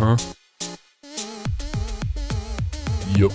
Uh-huh. Yup.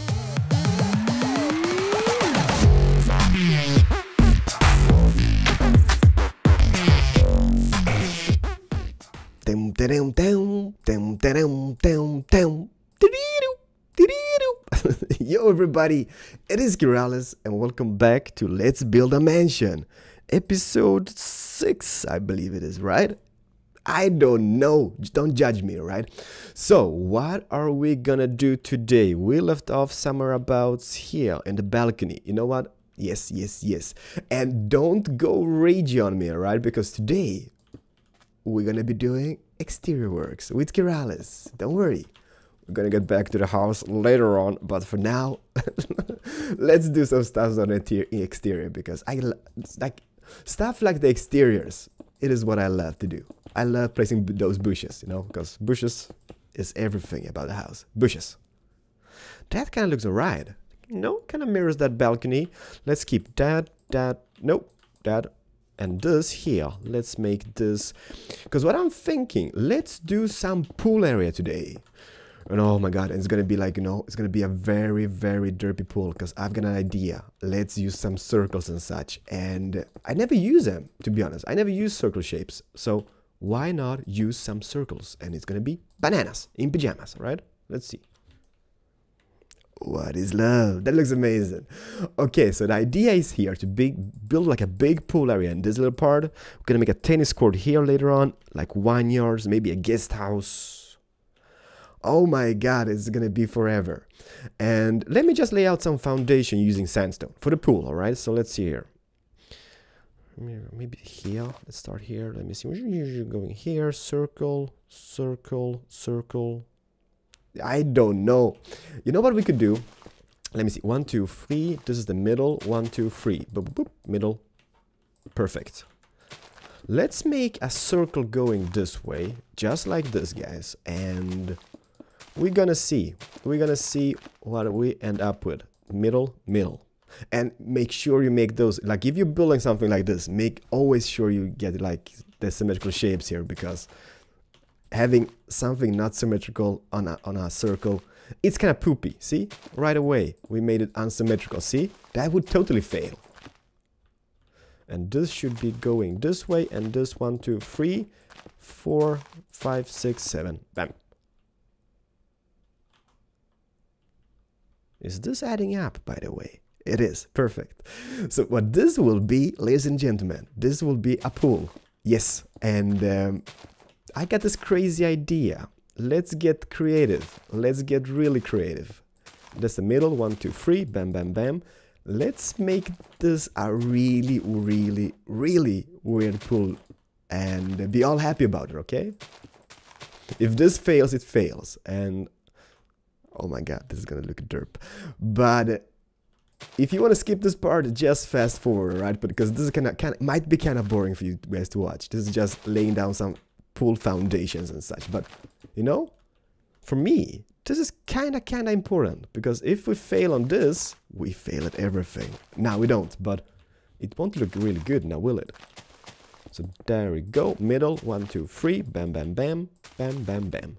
Yo everybody, it is Kiralis and welcome back to Let's Build a Mansion. Episode 6, I believe it is, right? I don't know, don't judge me, right? So, what are we gonna do today? We left off somewhere about here in the balcony. You know what? Yes. And don't go ragey on me, alright? Because today, we're gonna be doing exterior works with Kiralis. Don't worry. We're gonna get back to the house later on, but for now, let's do some stuff on the exterior because like stuff like the exteriors. It is what I love to do. I love placing those bushes, you know, because bushes is everything about the house. Bushes. That kind of looks alright. You know, kind of mirrors that balcony. Let's keep that, nope, that, and this here. Let's make this, because what I'm thinking, let's do some pool area today. And oh my god, it's gonna be like, you know, it's gonna be a very, very derpy pool because I've got an idea. Let's use some circles and such. And I never use them, to be honest. I never use circle shapes. So why not use some circles? And it's gonna be bananas in pajamas, right? Let's see. What is love? That looks amazing. Okay, so the idea is here to build like a big pool area in this little part. We're gonna make a tennis court here later on, like vineyards, maybe a guest house. Oh my god, it's gonna be forever. And let me just lay out some foundation using sandstone for the pool, alright? So let's see here. Maybe here, let's start here. Let me see, we're going here, circle, circle, circle. I don't know. You know what we could do? Let me see, 1, 2, 3, this is the middle, 1, 2, 3, boop, boop, boop, middle, perfect. Let's make a circle going this way, just like this, guys, and we're gonna see what we end up with. Middle, and make sure you make those, like if you're building something like this, make always sure you get like the symmetrical shapes here, because having something not symmetrical on a circle, it's kind of poopy. See, right away we made it unsymmetrical. See, that would totally fail. And this should be going this way, and this 1, 2, 3, 4, 5, 6, 7, bam. Is this adding up, by the way? It is. Perfect. So what this will be, ladies and gentlemen, this will be a pool. Yes. And I got this crazy idea. Let's get creative. Let's get really creative. That's the middle. 1, 2, 3. Bam, bam, bam. Let's make this a really, really, really weird pool. And be all happy about it, okay? If this fails, it fails. And oh my god, this is gonna look derp. But if you want to skip this part, just fast forward, right? Because this is might be kind of boring for you guys to watch. This is just laying down some pool foundations and such. But you know, for me, this is kind of important, because if we fail on this, we fail at everything. Now we don't, but it won't look really good now, will it? So there we go. Middle, 1, 2, 3. Bam, bam, bam, bam, bam, bam.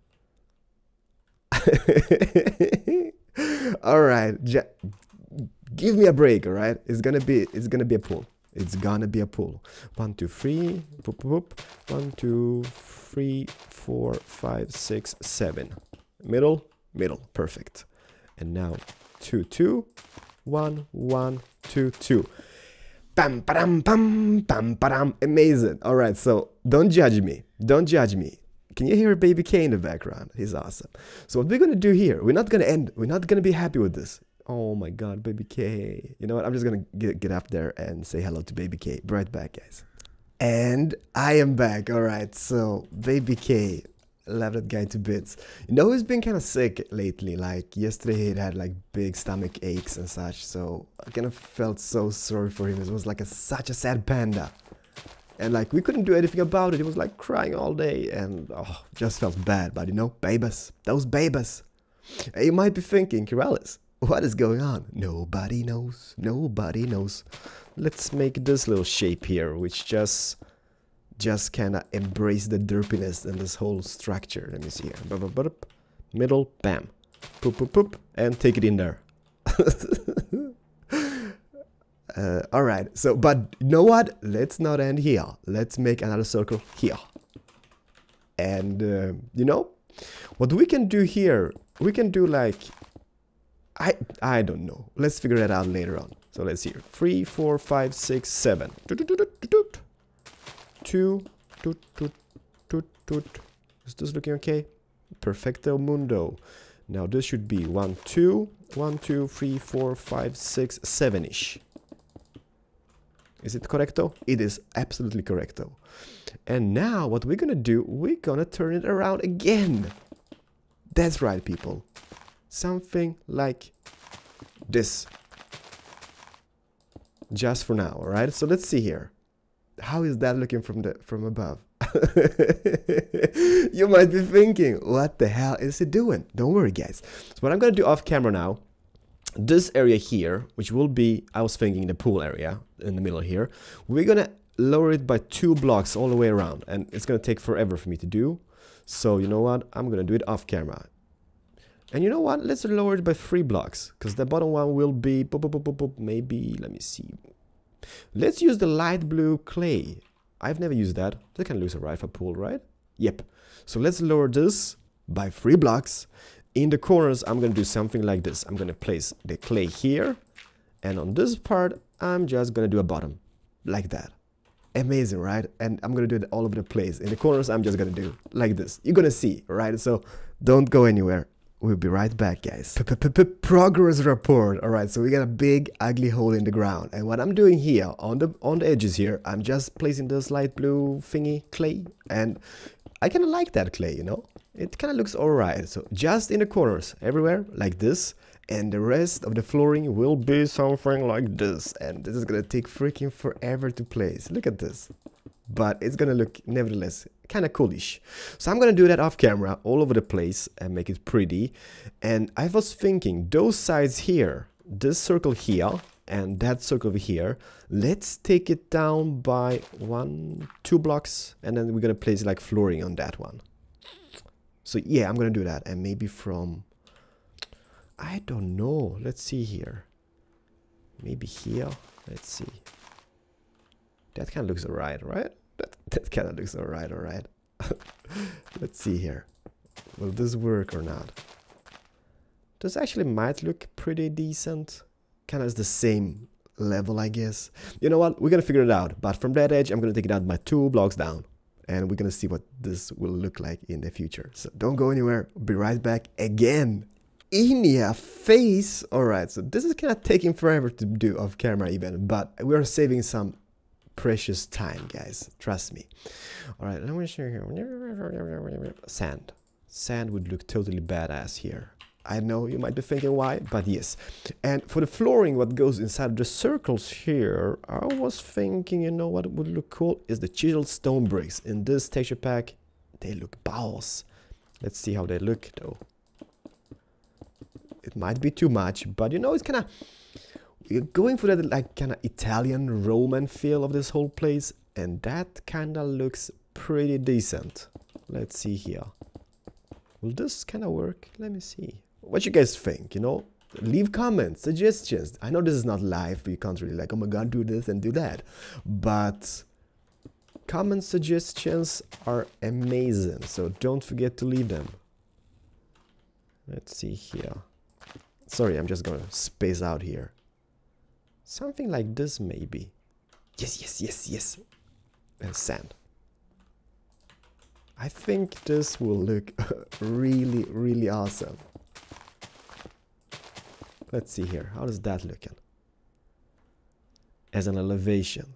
All right, give me a break. All right, it's gonna be a pool. It's gonna be a pool. 1, 2, 3, boop, boop, boop. 1, 2, 3, 4, 5, 6, 7. Middle, perfect. And now 2, 2, 1, 1, 2, 2. Bam, padam, bam, bam, padam. Amazing. All right, so don't judge me. Don't judge me. Can you hear Baby K in the background? He's awesome. So what we're gonna do here, we're not gonna be happy with this. Oh my god, Baby K. You know what? I'm just gonna get up there and say hello to Baby K. Be right back, guys. And I am back. All right, so Baby K, love that guy to bits. You know, he's been kind of sick lately. Like yesterday, he had like big stomach aches and such. So I kind of felt so sorry for him. It was like such a sad panda. And like we couldn't do anything about it. He was like crying all day, and oh, just felt bad. But you know, babies, those babies. And you might be thinking, Kiralis, what is going on? Nobody knows. Nobody knows. Let's make this little shape here, which just just kind of embrace the derpiness in this whole structure. Let me see here. Bup, bup, bup. Middle, bam. Poop, poop, poop. And take it in there. Alright, so, but you know what? Let's not end here. Let's make another circle here. And, you know, what we can do here, we can do like, I don't know. Let's figure that out later on. So let's see. 3, 4, 5, 6, 7. 2. Is this looking okay? Perfecto mundo. Now this should be 1, 2, 1, 2, 3, 4, 5, 6, 7-ish. Is it correcto? It is absolutely correcto. And now what we're gonna do, we're gonna turn it around again. That's right, people. Something like this. Just for now, alright? So let's see here. How is that looking from above? You might be thinking, what the hell is it doing? Don't worry, guys. So what I'm gonna do off camera now, this area here, which will be, I was thinking the pool area in the middle here, we're gonna lower it by 2 blocks all the way around, and it's gonna take forever for me to do. So you know what? I'm gonna do it off camera. And you know what? Let's lower it by 3 blocks, because the bottom one will be maybe, let me see. Let's use the light blue clay. I've never used that. That can lose a right for pool, right? Yep. So let's lower this by 3 blocks. In the corners, I'm gonna do something like this. I'm gonna place the clay here, and on this part, I'm just gonna do a bottom, like that. Amazing, right? And I'm gonna do it all over the place. In the corners, I'm just gonna do like this. You're gonna see, right? So don't go anywhere. We'll be right back, guys. Progress report. All right, so we got a big ugly hole in the ground, and what I'm doing here on the edges here, I'm just placing this light blue thingy clay, and I kind of like that clay, you know. It kind of looks alright. So just in the corners, everywhere like this, and the rest of the flooring will be something like this. And this is gonna take freaking forever to place. Look at this. But it's gonna look, nevertheless, kind of coolish. So I'm gonna do that off camera all over the place and make it pretty. And I was thinking, those sides here, this circle here and that circle over here, let's take it down by 1, 2 blocks, and then we're gonna place like flooring on that one. So yeah, I'm gonna do that, and maybe from, I don't know, let's see here, maybe here, let's see. That kind of looks alright, right? That kind of looks alright. Let's see here. Will this work or not? This actually might look pretty decent. Kind of is the same level, I guess. You know what? We're gonna figure it out. But from that edge, I'm gonna take it out by 2 blocks down. And we're gonna see what this will look like in the future. So don't go anywhere. We'll be right back again. In your face. Alright, so this is kind of taking forever to do off camera even. But we're saving some precious time, guys, trust me. All right, let me show you here. Sand would look totally badass here. I know you might be thinking why, but yes. And for the flooring, what goes inside the circles here, I was thinking, you know what would look cool is the chiseled stone bricks in this texture pack. They look balls. Let's see how they look though. It might be too much, but you know, it's kind of, you're going for that like kind of Italian Roman feel of this whole place, and that kind of looks pretty decent. Let's see here. Will this kind of work? Let me see. What you guys think, you know? Leave comments, suggestions. I know this is not live, but you can't really like, oh my god, do this and do that. But comment suggestions are amazing, so don't forget to leave them. Let's see here. Sorry, I'm just gonna space out here. Something like this, maybe. Yes. And sand. I think this will look really awesome. Let's see here. How does that look? As an elevation.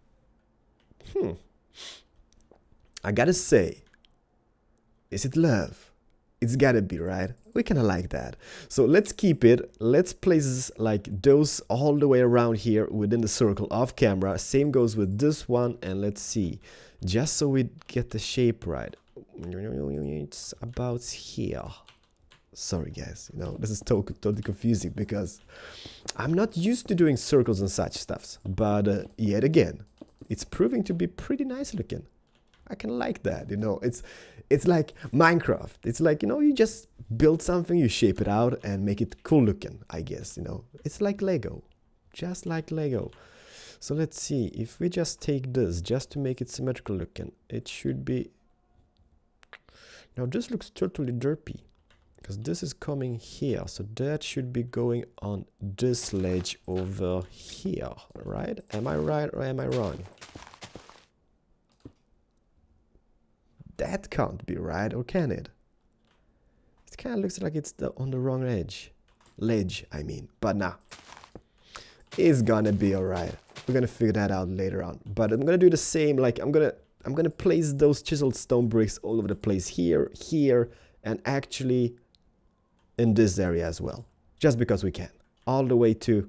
I gotta say, is it love? It's gotta be, right? We kind of like that. So let's keep it. Let's place like those all the way around here within the circle off camera. Same goes with this one. And let's see. Just so we get the shape right. It's about here. Sorry guys, you know, this is totally confusing because I'm not used to doing circles and such stuffs. But yet again, it's proving to be pretty nice looking. I can like that, you know. It's like Minecraft. It's like, you know, you just build something, you shape it out and make it cool looking, I guess, you know. It's like Lego, just like Lego. So let's see, if we just take this just to make it symmetrical looking, it should be... Now this looks totally derpy, because this is coming here, so that should be going on this ledge over here, right? Am I right or am I wrong? That can't be right, or can it? It kind of looks like it's on the wrong ledge, I mean. But nah, it's gonna be alright. We're gonna figure that out later on. But I'm gonna do the same, like I'm gonna place those chiseled stone bricks all over the place, here, here, and actually in this area as well, just because we can, all the way to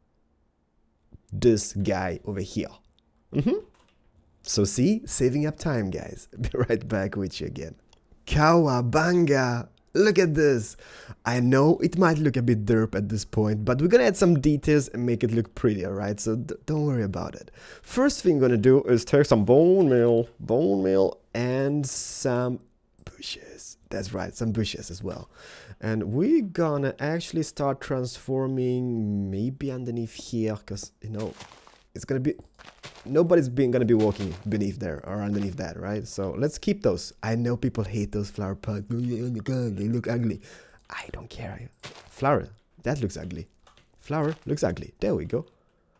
this guy over here. So see, saving up time, guys. Be right back with you again. Cowabunga! Look at this. I know it might look a bit derp at this point, but we're gonna add some details and make it look pretty, alright? So don't worry about it. First thing I'm gonna do is take some bone meal, and some bushes. That's right, some bushes as well. And we're gonna actually start transforming maybe underneath here, because, you know, it's gonna be... Nobody's gonna be walking beneath there or underneath that, right? So let's keep those. I know people hate those flower pots. Oh my god, they look ugly. I don't care. Flower, that looks ugly. Flower looks ugly. There we go.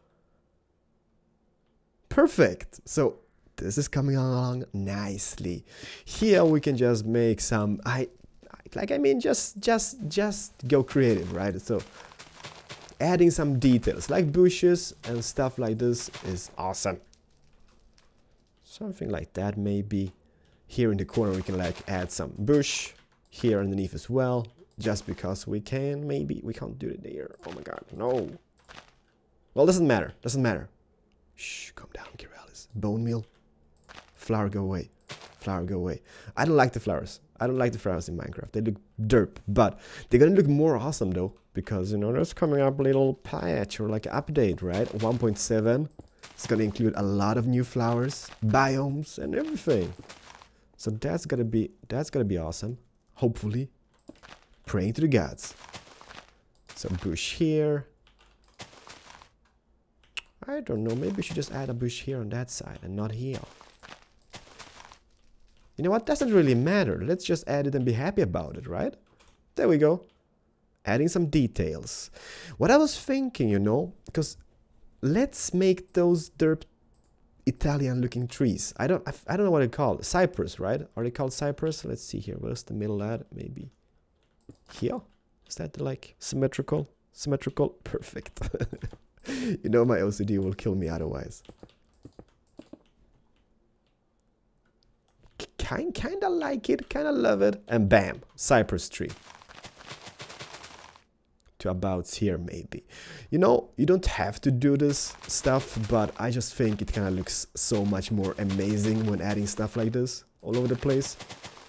Perfect. So this is coming along nicely. Here we can just make some... just go creative, right? So adding some details like bushes and stuff like this is awesome. Something like that, maybe. Here in the corner we can like add some bush here underneath as well, just because we can. Maybe we can't do it there. Oh my god, no. Well, doesn't matter. Shh, calm down, Keralis. Bone meal. Flower, go away. Flower, go away. I don't like the flowers. I don't like the flowers in Minecraft. They look derp, but they're gonna look more awesome though, because, you know, there's coming up a little patch or like update, right? 1.7. It's gonna include a lot of new flowers, biomes, and everything. So that's gonna be awesome. Hopefully, praying to the gods. Some bush here. I don't know. Maybe we should just add a bush here on that side and not here. You know what? Doesn't really matter. Let's just add it and be happy about it, right? There we go. Adding some details. What I was thinking, you know, because let's make those derp Italian looking trees. I don't know what they're called. Cypress, right? Are they called cypress? Let's see here. Where's the middle at? Maybe here? Is that like symmetrical? Symmetrical? Perfect. You know my OCD will kill me otherwise. Kinda like it, kinda love it, and bam, cypress tree. To about here maybe. You know, you don't have to do this stuff, but I just think it kind of looks so much more amazing when adding stuff like this all over the place.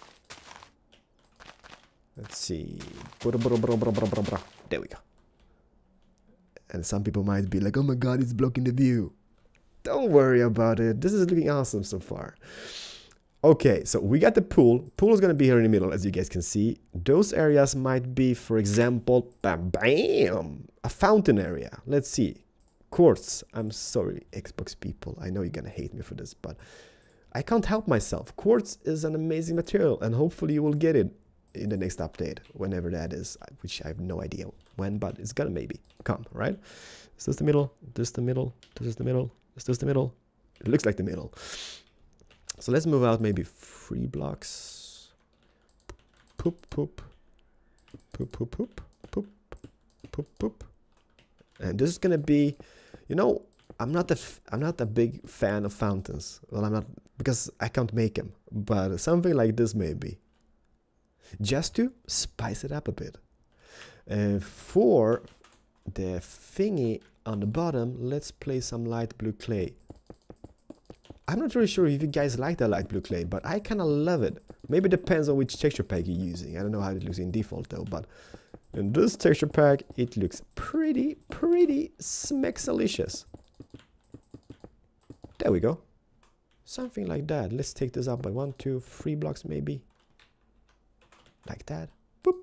Let's see. There we go. And some people might be like, oh my god, it's blocking the view. Don't worry about it. This is looking awesome so far. Okay, so we got the pool. Pool is going to be here in the middle, as you guys can see. Those areas might be, for example, bam, bam, a fountain area. Let's see. Quartz. I'm sorry, Xbox people. I know you're going to hate me for this, but I can't help myself. Quartz is an amazing material, and hopefully you will get it in the next update, whenever that is, which I have no idea when, but it's going to maybe come, right? Is this the middle? This the middle? This is the middle? Is this the middle? It looks like the middle. So let's move out maybe 3 blocks. Poop, poop. Poop, poop, poop. Poop, poop, poop. And this is gonna be, you know, I'm not a big fan of fountains. Well, I'm not, because I can't make them. But something like this maybe. Just to spice it up a bit. For the thingy on the bottom, let's place some light blue clay. I'm not really sure if you guys like that light blue clay, but I kind of love it. Maybe it depends on which texture pack you're using. I don't know how it looks in default though, but in this texture pack, it looks pretty smexalicious. There we go. Something like that. Let's take this up by 1, 2, 3 blocks maybe. Like that. Boop.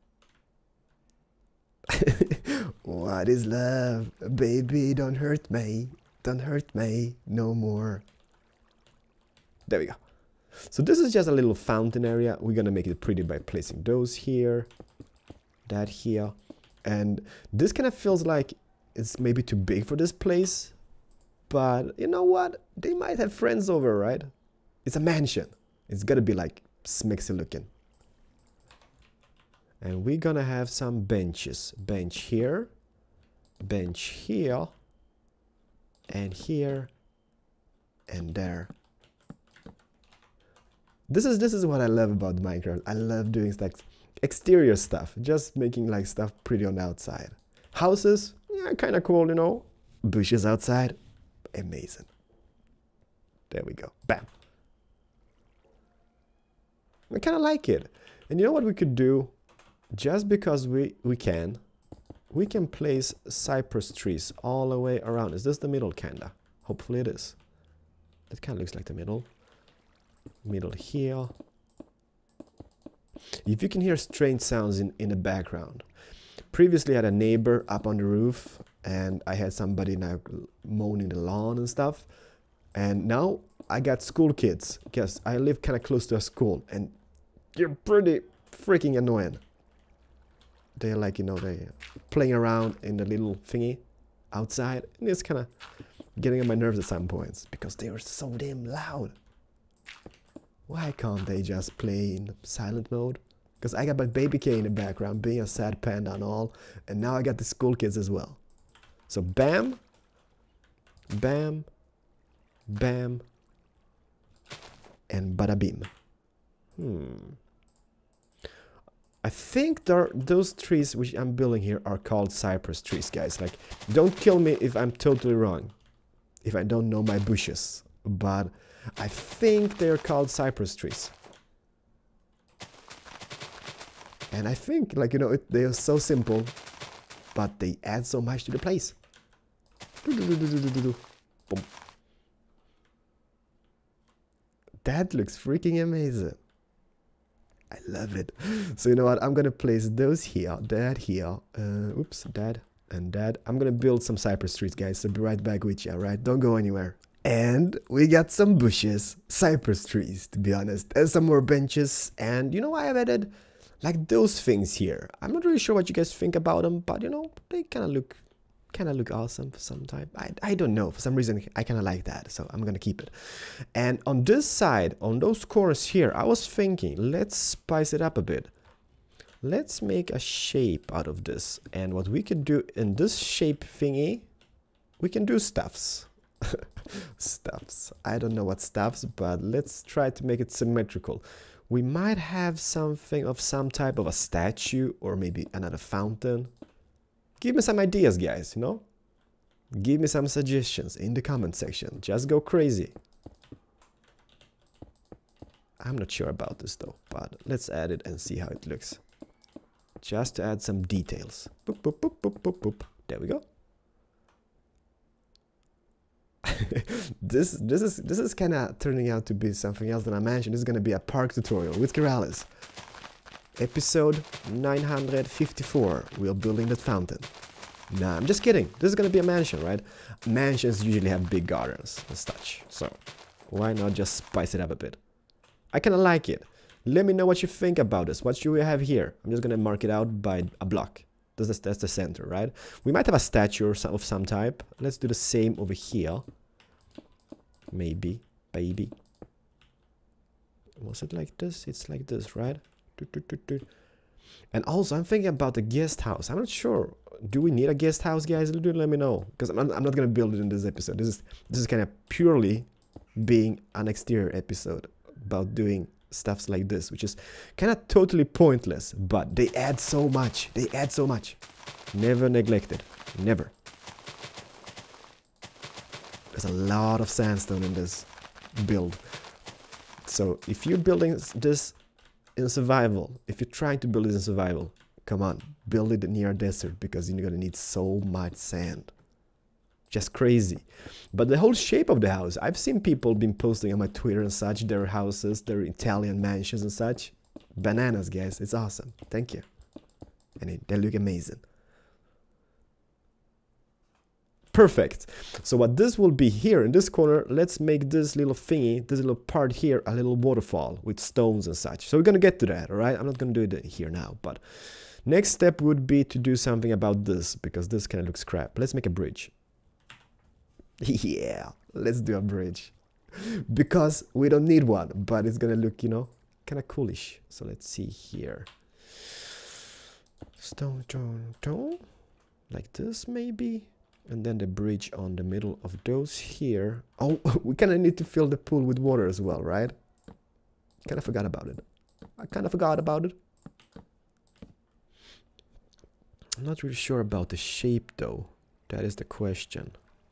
What is love? Baby, don't hurt me. Don't hurt me no more. There we go. So this is just a little fountain area. We're gonna make it pretty by placing those here, that here. And this kind of feels like it's maybe too big for this place. But you know what? They might have friends over, right? It's a mansion. It's gotta be like smexy looking. And we're gonna have some benches. Bench here, and here, and there. This is what I love about Minecraft. I love doing like exterior stuff, just making like stuff pretty on the outside. Houses, yeah, kind of cool, you know. Bushes outside, amazing. There we go. Bam. I kind of like it. And you know what we could do? Just because we can place cypress trees all the way around. Is this the middle, kinda? Hopefully it is. That kind of looks like the middle. Middle here. If you can hear strange sounds in the background. Previously I had a neighbor up on the roof and I had somebody now mowing the lawn and stuff. And now I got school kids because I live kind of close to a school and you're pretty freaking annoying. They're like, you know, they're playing around in the little thingy outside and it's kind of getting on my nerves at some points because they are so damn loud. Why can't they just play in silent mode? Because I got my baby K in the background being a sad panda and all, and now I got the school kids as well. So bam, bam, bam, and bada bim. I think those trees which I'm building here are called cypress trees, guys. Like, don't kill me if I'm totally wrong, if I don't know my bushes, but I think they're called cypress trees. And I think, like, you know, they are so simple, but they add so much to the place. Boom. That looks freaking amazing. I love it. So you know what? I'm gonna place those here, that here. Oops, that and that. I'm gonna build some cypress trees, guys. So be right back with you, alright? Don't go anywhere. And we got some bushes, cypress trees, to be honest, and some more benches. And you know, I have added like those things here. I'm not really sure what you guys think about them, but you know, they kind of look awesome for some time. I don't know, for some reason I kind of like that, so I'm gonna keep it. And on this side, on those corners here, I was thinking, let's spice it up a bit. Let's make a shape out of this, and what we can do in this shape thingy, we can do stuffs. Stuffs. I don't know what stuffs, but let's try to make it symmetrical. We might have something of some type of a statue or maybe another fountain. Give me some ideas, guys, you know? Give me some suggestions in the comment section. Just go crazy. I'm not sure about this though, but let's add it and see how it looks. Just to add some details. Boop, boop, boop, boop, boop, boop. There we go. This is kind of turning out to be something else than I mentioned. This is going to be a park tutorial with Keralis. Episode 954. We're building that fountain. Nah, I'm just kidding. This is going to be a mansion, right? Mansions usually have big gardens and such. So why not just spice it up a bit? I kind of like it. Let me know what you think about this. What should we have here? I'm just going to mark it out by a block. That's the center, right? We might have a statue of some type. Let's do the same over here. Maybe, baby. Was it like this? It's like this, right? And also, I'm thinking about the guest house. I'm not sure. Do we need a guest house, guys? Do let me know, because I'm not gonna build it in this episode. This is kind of purely being an exterior episode about doing stuffs like this, which is kind of totally pointless, but they add so much. They add so much. Never neglected. Never. There's a lot of sandstone in this build. So if you're building this in survival, if you're trying to build it in survival, come on, build it near a desert, because you're gonna need so much sand. just crazy. But the whole shape of the house, I've seen people been posting on my Twitter and such, their houses, their Italian mansions and such. Bananas, guys. It's awesome. Thank you. And they look amazing. Perfect. So what this will be here in this corner, let's make this little thingy, this little part here, a little waterfall with stones and such. So we're going to get to that, all right? I'm not going to do it here now, but next step would be to do something about this, because this kind of looks crap. Let's make a bridge. Yeah, let's do a bridge. Because we don't need one, but it's going to look, you know, kind of coolish. So let's see here. Stone, like this maybe. And then the bridge on the middle of those here. Oh, we kind of need to fill the pool with water as well, right? Kind of forgot about it. I kind of forgot about it. I'm not really sure about the shape though. That is the question.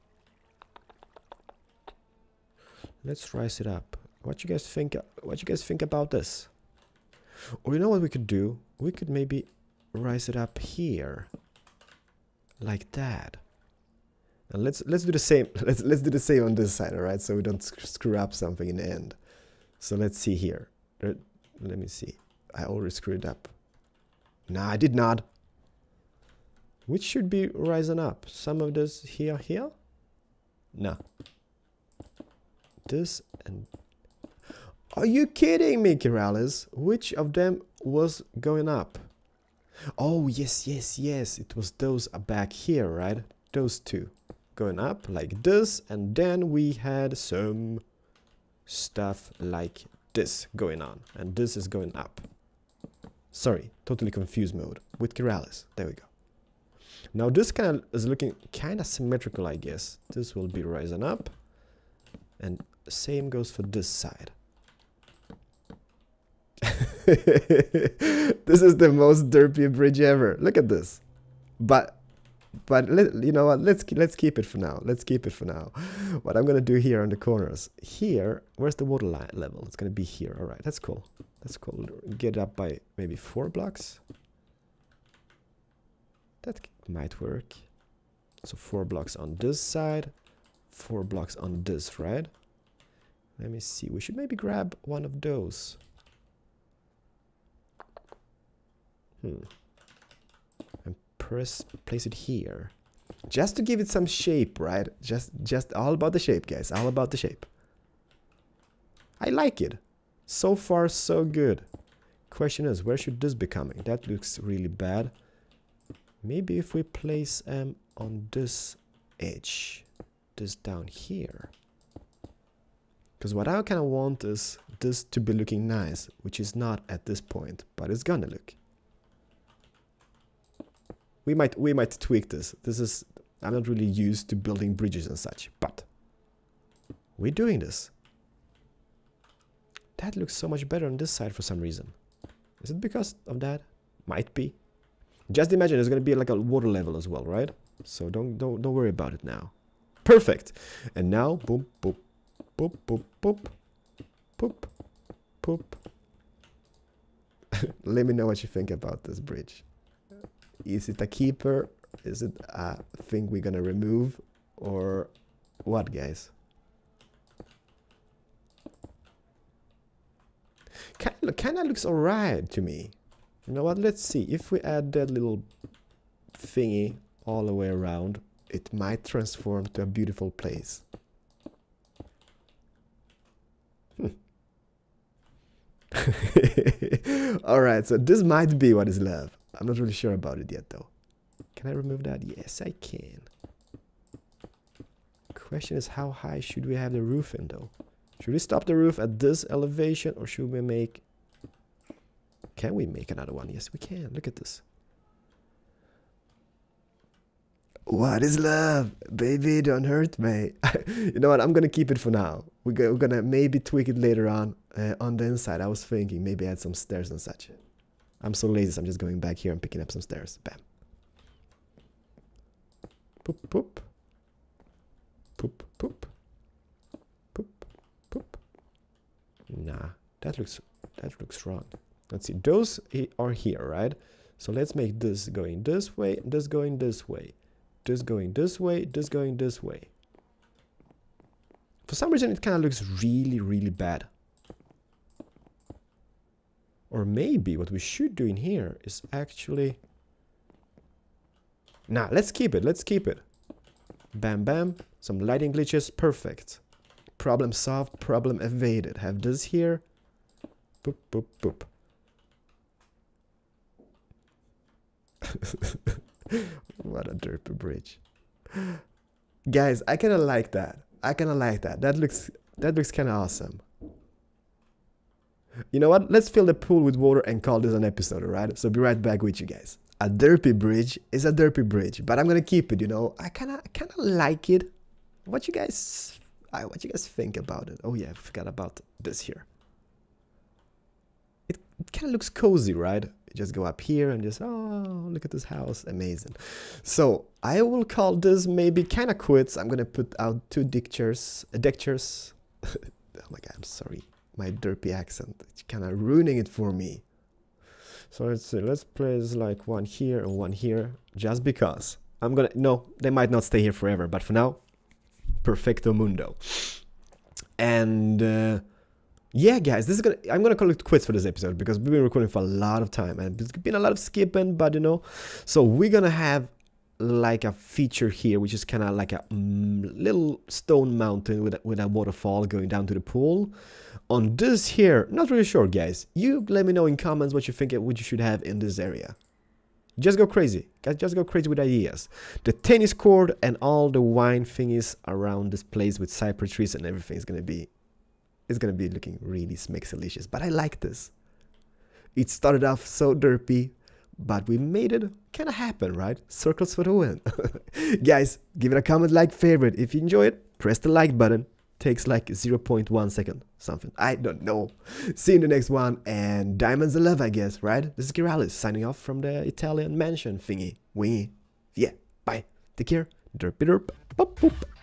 Let's rise it up. What you guys think? What you guys think about this? Or you know what we could do? We could maybe rise it up here, like that. And let's do the same. Let's do the same on this side, all right? So we don't screw up something in the end. So let's see here. Let me see. I already screwed up. Nah, I did not. Which should be rising up? Some of this here. No. This and... Are you kidding me, Kiralis? Which of them was going up? Oh, yes. It was those back here, right? Those two. Going up like this, and then we had some stuff like this going on, and this is going up. Sorry, totally confused mode with Kiralis. There we go. Now this kind of is looking kind of symmetrical, I guess. This will be rising up, and same goes for this side. This is the most derpy bridge ever. Look at this. But you know what? Let's keep it for now. Let's keep it for now. What I'm gonna do here on the corners. Here, where's the water line level? It's gonna be here. All right, that's cool. That's cool. Get it up by maybe 4 blocks. That might work. So 4 blocks on this side, 4 blocks on this, right? Let me see. We should maybe grab one of those. And place it here. Just to give it some shape, right? Just all about the shape, guys. All about the shape. I like it. So far, so good. Question is, where should this be coming? That looks really bad. Maybe if we place on this edge, this down here. Because what I kind of want is this to be looking nice, which is not at this point, but it's gonna look. We might tweak this. I'm not really used to building bridges and such, but we're doing this. That looks so much better on this side for some reason. Is it because of that? Might be. Just imagine there's gonna be like a water level as well, right? So don't worry about it now. Perfect. And now boop boop boop boop boop boop boop. Let me know what you think about this bridge. Is it a keeper? Is it a thing we're gonna remove? Or what, guys? Kind of looks alright to me. You know what? Let's see. If we add that little thingy all the way around, it might transform to a beautiful place. Alright, so this might be what is left. I'm not really sure about it yet, though. Can I remove that? Yes, I can. Question is, how high should we have the roof in, though? Should we stop the roof at this elevation, or should we make... Can we make another one? Yes, we can. Look at this. What is love? Baby, don't hurt me. You know what? I'm going to keep it for now. We're going to maybe tweak it later on the inside. I was thinking maybe add some stairs and such. I'm so lazy, so I'm just going back here and picking up some stairs. Bam. Poop, poop. Poop, poop. Poop, poop. Nah, that looks wrong. Let's see. Those are here, right? So let's make this going this way, this going this way. this going this way, this going this way. For some reason it kind of looks really, really bad. Or maybe what we should do in here is actually... Nah, let's keep it, let's keep it. Bam, bam. Some lighting glitches, perfect. Problem solved, problem evaded. Have this here. Boop, boop, boop. What a derpy bridge. Guys, I kind of like that. I kind of like that. That looks kind of awesome. You know what? Let's fill the pool with water and call this an episode, alright? So be right back with you guys. A derpy bridge is a derpy bridge, but I'm gonna keep it, you know. I kinda like it. What you guys think about it? Oh yeah, I forgot about this here. It kind of looks cozy, right? You just go up here and just, oh, look at this house, amazing. So I will call this maybe kind of quits. I'm gonna put out 2 deck chairs. Oh my god, I'm sorry, my derpy accent. It's kind of ruining it for me. So let's see, let's place like 1 here and 1 here, just because. No, they might not stay here forever, but for now, perfecto mundo. And yeah, guys, I'm gonna call it quits for this episode because we've been recording for a lot of time and there's been a lot of skipping, but you know, so we're gonna have like a feature here, which is kind of like a little stone mountain with a waterfall going down to the pool. On this here, not really sure, guys. You let me know in comments what you think what you should have in this area. Just go crazy, guys. Just go crazy with ideas. The tennis court and all the wine thingies around this place with cypress trees and everything is gonna be looking really smexalicious. But I like this. It started off so derpy, but we made it kind of happen, right? Circles for the win. Guys, give it a comment, like, favorite. If you enjoy it, press the like button. Takes like 0.1 second, something. I don't know. See you in the next one, and diamonds and love, I guess, right? This is Kiralis signing off from the Italian mansion thingy. Wingy. Yeah, bye. Take care. Derpy derp. Boop, boop.